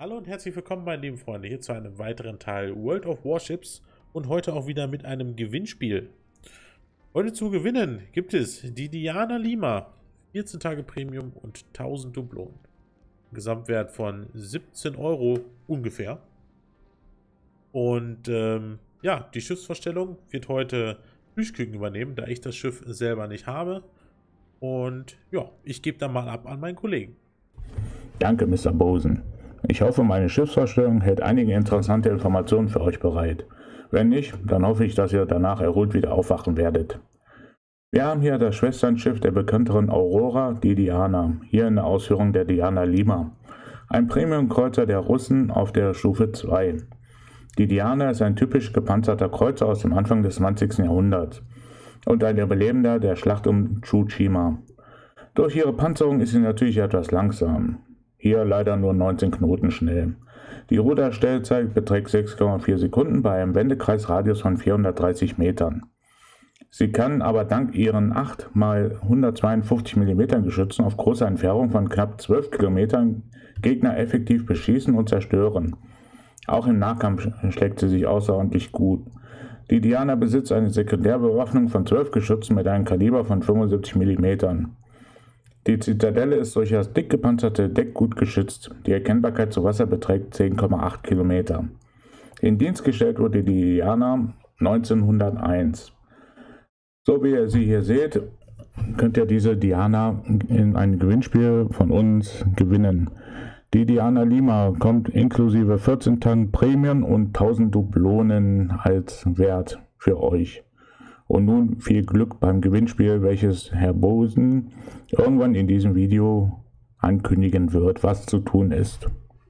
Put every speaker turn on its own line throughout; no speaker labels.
Hallo und herzlich willkommen, meine lieben Freunde, hier zu einem weiteren Teil World of Warships und heute auch wieder mit einem Gewinnspiel. Heute zu gewinnen gibt es die Diana Lima, 14 Tage Premium und 1000 Dublonen. Gesamtwert von 17 Euro ungefähr. Und ja, die Schiffsvorstellung wird heute Plüschküken übernehmen, da ich das Schiff selber nicht habe. Und ja, ich gebe dann mal ab an meinen Kollegen.
Danke, Mr. Bosen. Ich hoffe, meine Schiffsvorstellung hält einige interessante Informationen für euch bereit. Wenn nicht, dann hoffe ich, dass ihr danach erholt wieder aufwachen werdet. Wir haben hier das Schwesternschiff der bekannteren Aurora, die Diana, hier in der Ausführung der Diana Lima. Ein Premium-Kreuzer der Russen auf der Stufe 2. Die Diana ist ein typisch gepanzerter Kreuzer aus dem Anfang des 20. Jahrhunderts und ein Überlebender der Schlacht um Tsushima. Durch ihre Panzerung ist sie natürlich etwas langsam. Hier leider nur 19 Knoten schnell. Die Ruderstellzeit beträgt 6,4 Sekunden bei einem Wendekreisradius von 430 Metern. Sie kann aber dank ihren 8 x 152 mm Geschützen auf großer Entfernung von knapp 12 Kilometern Gegner effektiv beschießen und zerstören. Auch im Nahkampf schlägt sie sich außerordentlich gut. Die Diana besitzt eine Sekundärbewaffnung von 12 Geschützen mit einem Kaliber von 75 mm. Die Zitadelle ist durch das dick gepanzerte Deck gut geschützt. Die Erkennbarkeit zu Wasser beträgt 10,8 Kilometer. In Dienst gestellt wurde die Diana 1901. So wie ihr sie hier seht, könnt ihr diese Diana in einem Gewinnspiel von uns gewinnen. Die Diana Lima kommt inklusive 14 Tagen Prämien und 1000 Dublonen als Wert für euch. Und nun viel Glück beim Gewinnspiel, welches Herr Bosen irgendwann in diesem Video ankündigen wird, was zu tun ist.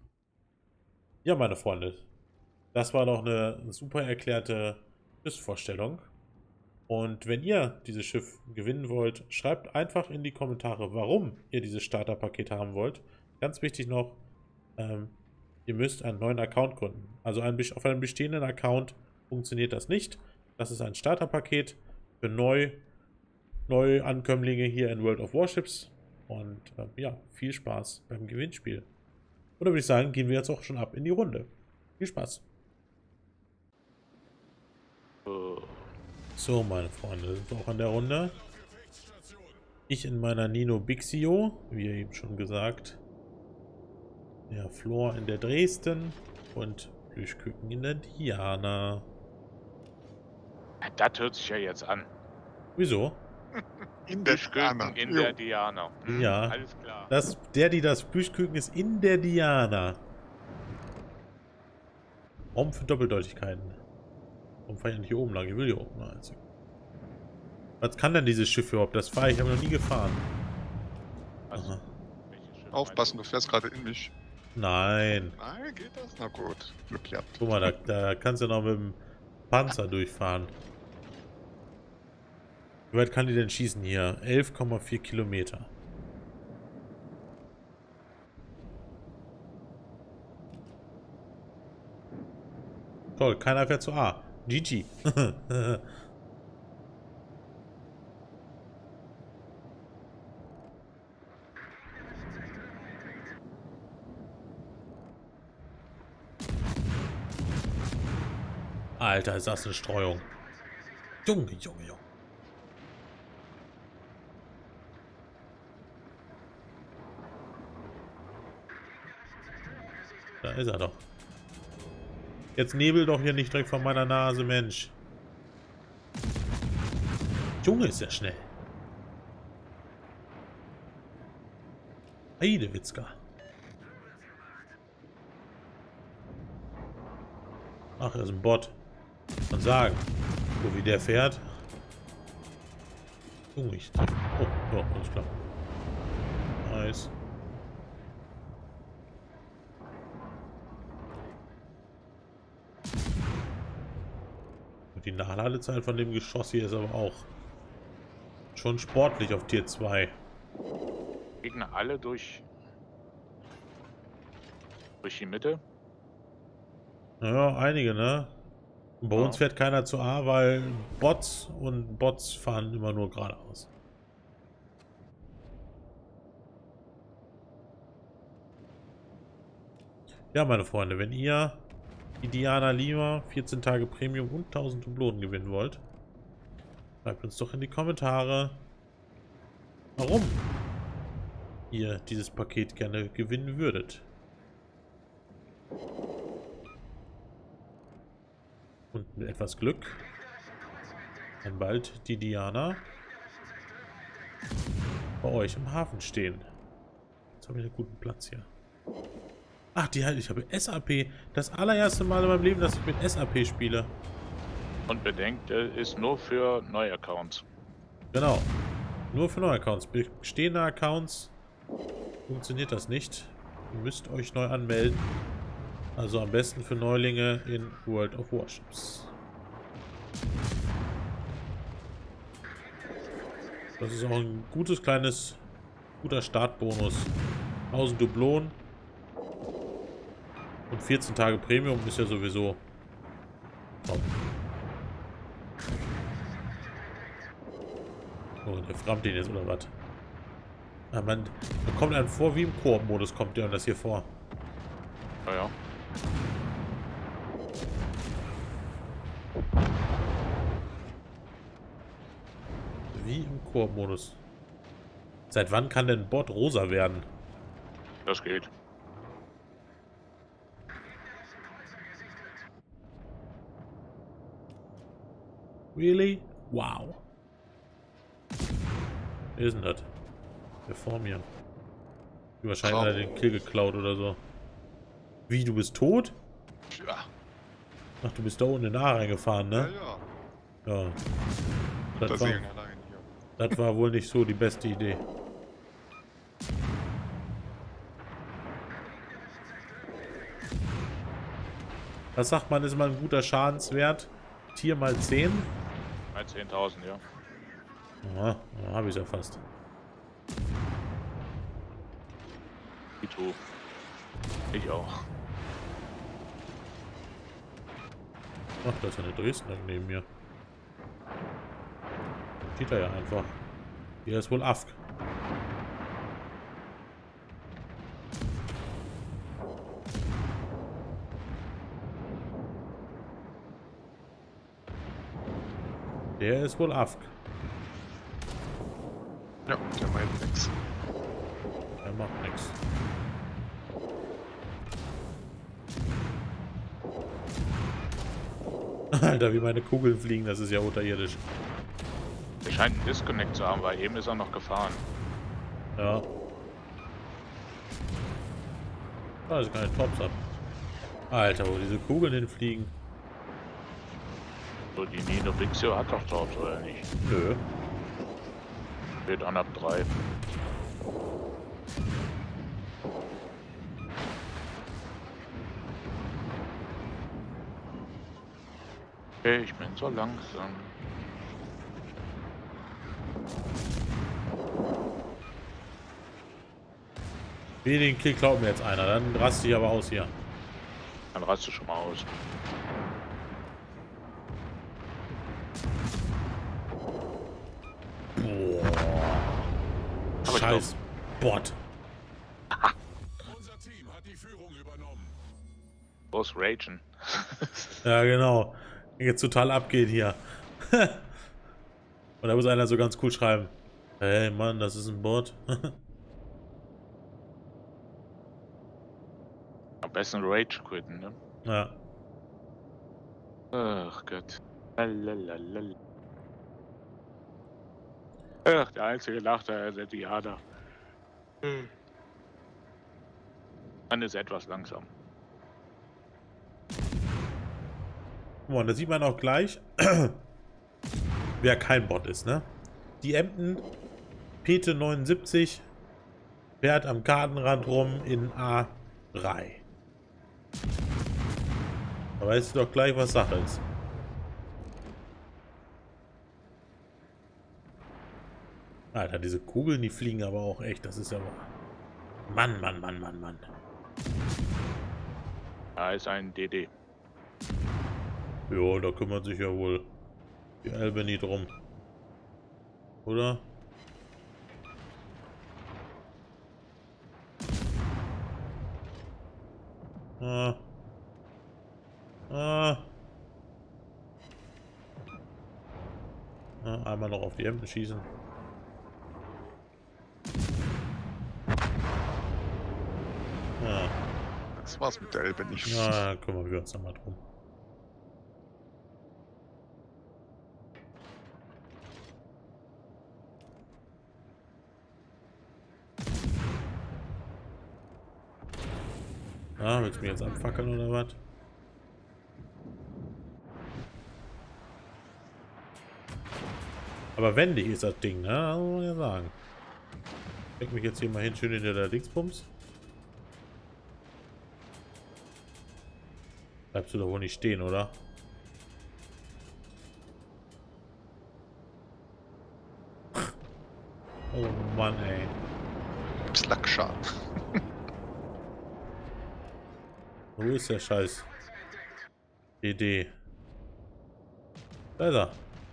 Ja, meine Freunde, das war doch eine super erklärte Schiffsvorstellung. Und wenn ihr dieses Schiff gewinnen wollt, schreibt einfach in die Kommentare, warum ihr dieses Starterpaket haben wollt. Ganz wichtig noch, ihr müsst einen neuen Account gründen. Also auf einem bestehenden Account funktioniert das nicht. Das ist ein Starterpaket für Neuankömmlinge hier in World of Warships. Und ja, viel Spaß beim Gewinnspiel. Oder würde ich sagen, gehen wir jetzt auch schon ab in die Runde. Viel Spaß. So, meine Freunde, sind wir auch an der Runde. Ich in meiner Nino Bixio, wie eben schon gesagt. Der Flor in der Dresden und Plüschküken in der Diana.
Das hört sich ja jetzt an.
Wieso?
In der Diana.
In der Diana.
Ja,
alles klar.
die das Plüschküken ist in der Diana. Warum für Doppeldeutigkeiten? Warum fahre ich nicht hier oben lang? Ich will hier oben lang. Was kann denn dieses Schiff überhaupt? Das fahre ich, habe noch nie gefahren.
Also,
Aufpassen, du fährst gerade in mich.
Nein.
Nein, geht das? Na gut, Glück gehabt.
Guck mal, da kannst du noch mit dem Panzer durchfahren. Wie weit kann die denn schießen hier? 11,4 Kilometer. Toll, keiner fährt zu A. GG. Alter, ist das eine Streuung. Junge, Junge, Junge. Da ist er doch. Jetzt nebel doch hier nicht direkt vor meiner Nase, Mensch. Junge, ist ja schnell. Heidewitzka. Ach, er ist ein Bot. Man sagen. So wie der fährt. Junge, ich. Oh, alles klar. Nice. Die Nachladezeit von dem Geschoss hier ist aber auch schon sportlich auf Tier 2.
Gegner alle durch die Mitte.
Naja, einige, ne? Und bei uns fährt keiner zu A, weil Bots fahren immer nur geradeaus. Ja, meine Freunde, wenn ihr die Diana Lima 14 Tage Premium und 1000 Dublonen gewinnen wollt, schreibt uns doch in die Kommentare, warum ihr dieses Paket gerne gewinnen würdet. Und mit etwas Glück kann bald die Diana bei euch im Hafen stehen. Jetzt habe ich einen guten Platz hier. Ach, ich habe SAP. Das allererste Mal in meinem Leben, dass ich mit SAP spiele.
Und bedenkt, ist nur für neue Accounts.
Genau. Nur für neue Accounts. Bestehende Accounts funktioniert das nicht. Ihr müsst euch neu anmelden. Also am besten für Neulinge in World of Warships. Das ist auch ein guter Startbonus. 1000 Dublonen und 14 Tage Premium ist ja sowieso top. Oh, der frammt den jetzt oder was? Ah, man kommt einem vor wie im Koop-Modus, kommt der und das hier vor.
Naja.
Wie im Koop-Modus. Seit wann kann denn Bot rosa werden?
Das geht.
Really? Wow. Wer ist denn das? Der vor mir. Wahrscheinlich hat er den Kill geklaut oder so. Wie, du bist tot?
Ja.
Ach, du bist da unten in den A reingefahren,
Ja,
ne?
ja.
Ja.
Da
Das
segeln allein hier.
das war wohl nicht so die beste Idee. Was sagt man, ist mal ein guter Schadenswert? Tier mal 10?
Mal 10.000, ja.
Aha, da habe ich es ja fast.
Ito. Ich auch.
Ach, da ist eine Dresdner neben mir. Steht da ja einfach. Hier ist wohl Afk. Der ist wohl Afk.
Ja, der meint nix.
Der macht nichts. Alter, wie meine Kugeln fliegen, das ist ja unterirdisch.
Er scheint einen Disconnect zu haben, weil eben ist er noch gefahren.
Ja. Da ist keine Tops ab. Alter, wo diese Kugeln hinfliegen.
So, die Nino Bixio hat doch Tops, oder nicht?
Nö.
Steht an ab 3. Okay, ich bin so langsam.
Wie den Kill klaut mir jetzt einer, dann raste ich aber aus hier.
Dann rast du schon mal aus.
Boah.
Aber ich
Scheiß Bot.
Unser Team hat die Führung übernommen.
Los ragen.
Ja, genau. Jetzt total abgeht hier. Und da muss einer so ganz cool schreiben. Hey Mann, das ist ein Bot.
Am besten Rage quitten, ne?
Ja.
Ach Gott. Lalalala. Ach, der einzige Lachter ist der Diana. Man ist etwas langsam.
Guck mal, da sieht man auch gleich, wer kein Bot ist, ne? Die Emden, Pete 79, fährt am Kartenrand rum in A3. Da weißt du doch gleich, was Sache ist. Alter, diese Kugeln, die fliegen aber auch echt, das ist ja wahr. Mann, Mann, Mann, Mann, Mann.
Da ist ein DD.
Jo, da kümmert sich ja wohl die Albany drum. Oder? Ah. Ah. Ah, einmal noch auf die Emden schießen. Ah.
Das war's mit der Elbe nicht.
Na, kümmern wir uns nochmal drum. Ah, willst du mich jetzt abfackeln oder was? Aber wendig ist das Ding, ne? Das muss man ja sagen. Ich leg mich jetzt hier mal hin, schön hinter der Dingsbums. Bleibst du da wohl nicht stehen, oder? Oh Mann, ey.
Gibt's Lackschaden.
Wo ist der Scheiß? Idee. Da ist er.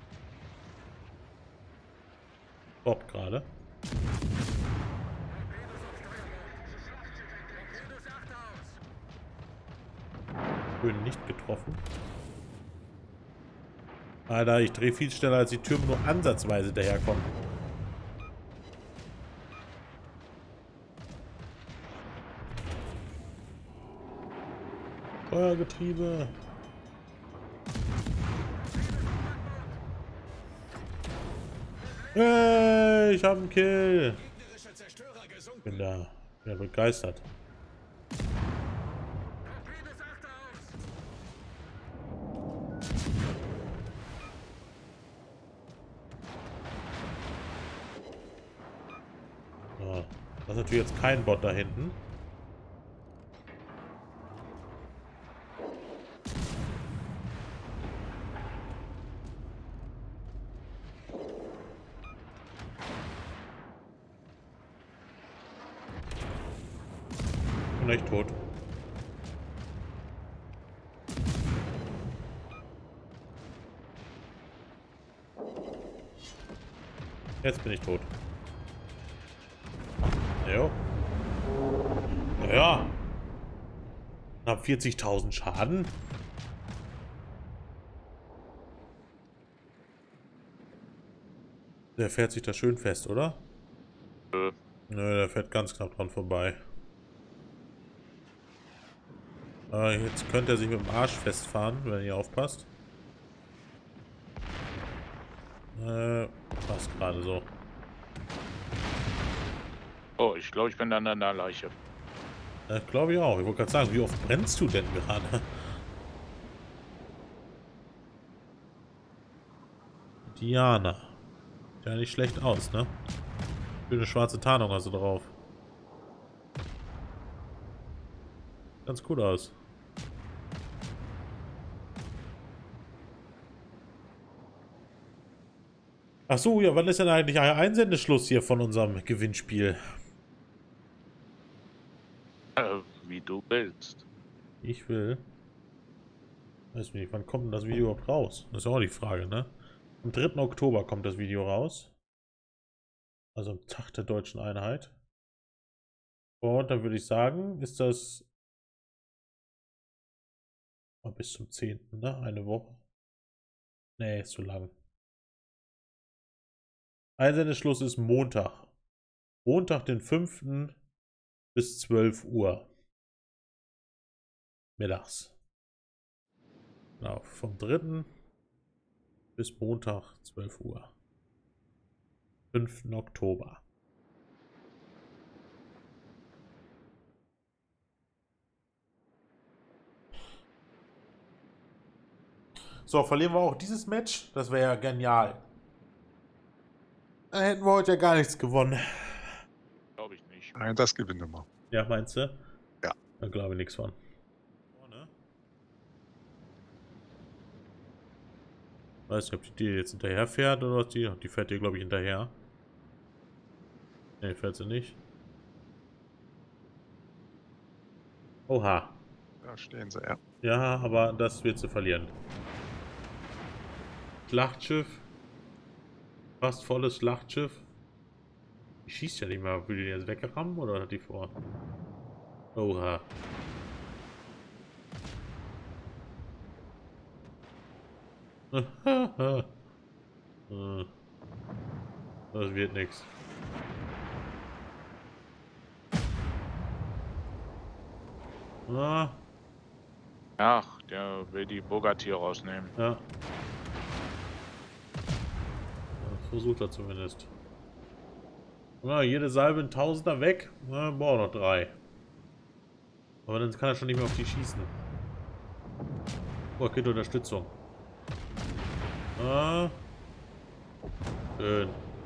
Bob gerade. Schön nicht getroffen. Alter, ich drehe viel schneller, als die Türme nur ansatzweise daherkommen. Feuergetriebe. Hey, ich habe einen Kill. Bin da begeistert. So, das ist natürlich jetzt kein Bot da hinten. Echt tot. Jetzt bin ich tot. Jo. Ja. Hab 40.000 Schaden. Der fährt sich da schön fest, oder? Nö, der fährt ganz knapp dran vorbei. Jetzt könnte er sich mit dem Arsch festfahren, wenn ihr aufpasst. Passt gerade so.
Oh, ich glaube, ich bin dann an der Leiche.
Glaube ich auch. Ich wollte gerade sagen, wie oft brennst du denn gerade? Diana. Sieht ja nicht schlecht aus, ne? Schöne schwarze Tarnung hast du drauf. Ganz gut aus. Ach so, ja, wann ist denn eigentlich Einsendeschluss hier von unserem Gewinnspiel?
Wie du willst.
Ich will. Weiß nicht, wann kommt denn das Video überhaupt raus? Das ist auch die Frage, ne? Am 3. Oktober kommt das Video raus. Also am Tag der Deutschen Einheit. Und dann würde ich sagen, ist das bis zum 10., ne? Eine Woche. Nee, ist zu lang. Einsendeschluss ist Montag. Montag, den 5. bis 12 Uhr. Mittags. Genau, vom 3. bis Montag 12 Uhr. 5. Oktober. So, verlieren wir auch dieses Match? Das wäre ja genial. Dann hätten wir heute ja gar nichts gewonnen.
Glaube ich nicht.
Nein, das gewinnen wir.
Ja, meinst du?
Ja.
Da glaube ich nichts von. Weiß nicht, ob die dir jetzt hinterher fährt oder was die. Die fährt dir, glaube ich, hinterher. Ne, fährt sie nicht. Oha.
Da stehen sie, ja.
Ja, aber das wird sie verlieren. Schlachtschiff. Fast volles Schlachtschiff. Die schießt ja nicht mal. Will die jetzt wegrammen oder hat die vor? Oha. Das wird nichts.
Ach, der will die Bogart hier rausnehmen.
Ja. Das versucht er zumindest. Jede Salbe ein Tausender weg. Boah, noch 3. Aber dann kann er schon nicht mehr auf die schießen. Boah, kriegt Unterstützung. Schön.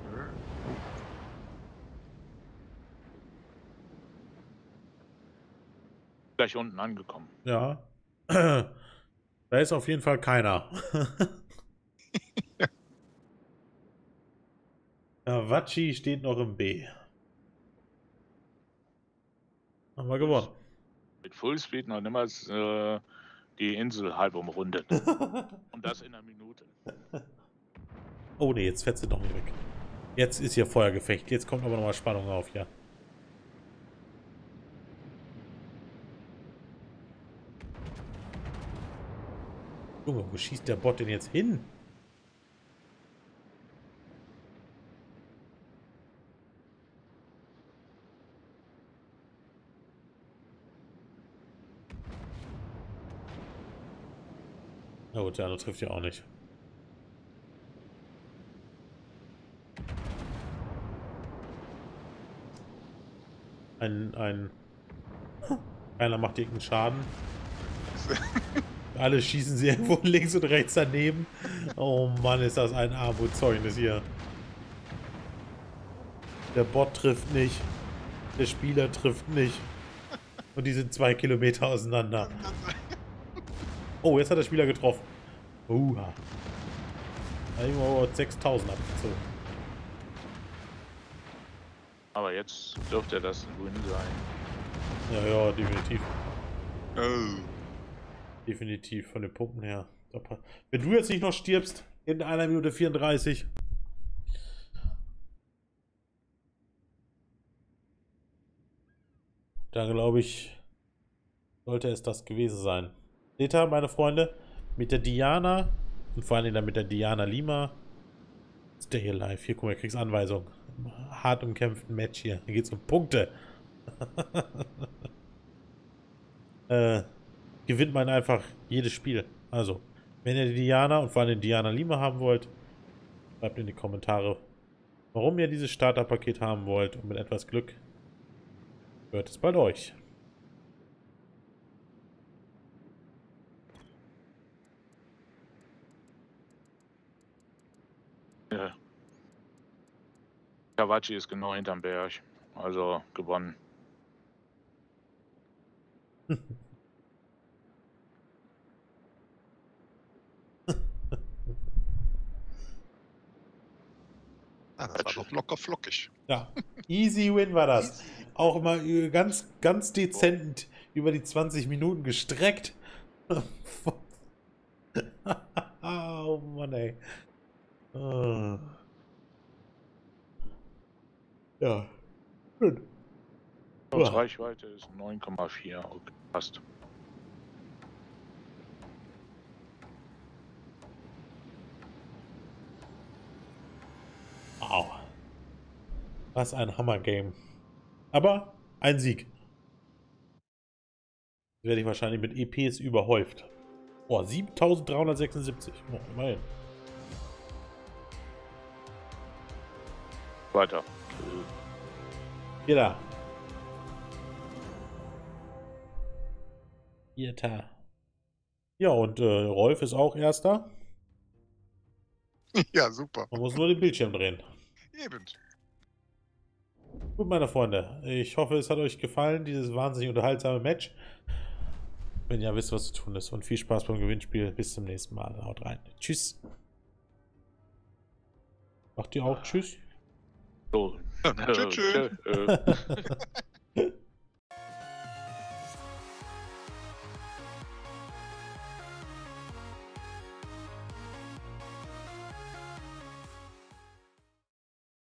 Gleich unten angekommen.
Ja. Da ist auf jeden Fall keiner. Watschi steht noch im B. Haben wir gewonnen.
Mit Fullspeed noch niemals die Insel halb umrundet. Und das in einer Minute.
Oh ne, jetzt fährt sie doch nicht weg. Jetzt ist hier Feuergefecht. Jetzt kommt aber nochmal Spannung auf, ja. Junge, wo schießt der Bot denn jetzt hin? Na gut, der andere trifft ja auch nicht. Einer macht irgendeinen Schaden. Alle schießen sie irgendwo links und rechts daneben. Oh Mann, ist das ein Armutszeugnis hier. Der Bot trifft nicht. Der Spieler trifft nicht. Und die sind 2 Kilometer auseinander. Oh, jetzt hat der Spieler getroffen. Da 6000 abgezogen.
Aber jetzt dürfte das ein Win sein.
Ja, definitiv.
Oh.
Definitiv, von den Punkten her. Wenn du jetzt nicht noch stirbst, in 1 Minute 34. Da glaube ich, sollte es das gewesen sein. Seht ihr, meine Freunde, mit der Diana und vor allem dann mit der Diana Lima. Stay alive. Hier, guck mal, kriegst Anweisung. Hart umkämpften Match hier. Hier geht es um Punkte. Gewinnt man einfach jedes Spiel. Also, wenn ihr die Diana und vor allem die Diana Lima haben wollt, schreibt in die Kommentare, warum ihr dieses Starterpaket haben wollt. Und mit etwas Glück hört es bald euch.
Ja. Kawachi ist genau hinterm Berg. Also gewonnen.
Das war doch locker flockig.
Ja, easy win war das. Auch mal ganz, ganz dezent über die 20 Minuten gestreckt. Oh Mann, ey. Ja. Schön.
Reichweite ist 9,4. Okay, passt.
Wow. Was ein Hammer-Game. Aber ein Sieg. Werde ich wahrscheinlich mit EPs überhäuft. Oh, 7376. Oh, immerhin.
Weiter.
Vierter. Vierter. Ja, und Rolf ist auch Erster.
Ja, super.
Man muss nur den Bildschirm drehen.
Eben.
Gut, meine Freunde. Ich hoffe, es hat euch gefallen, dieses wahnsinnig unterhaltsame Match. Wenn ihr wisst, was zu tun ist. Und viel Spaß beim Gewinnspiel. Bis zum nächsten Mal. Haut rein. Tschüss. Macht ihr auch Tschüss?
So.
Tschüss.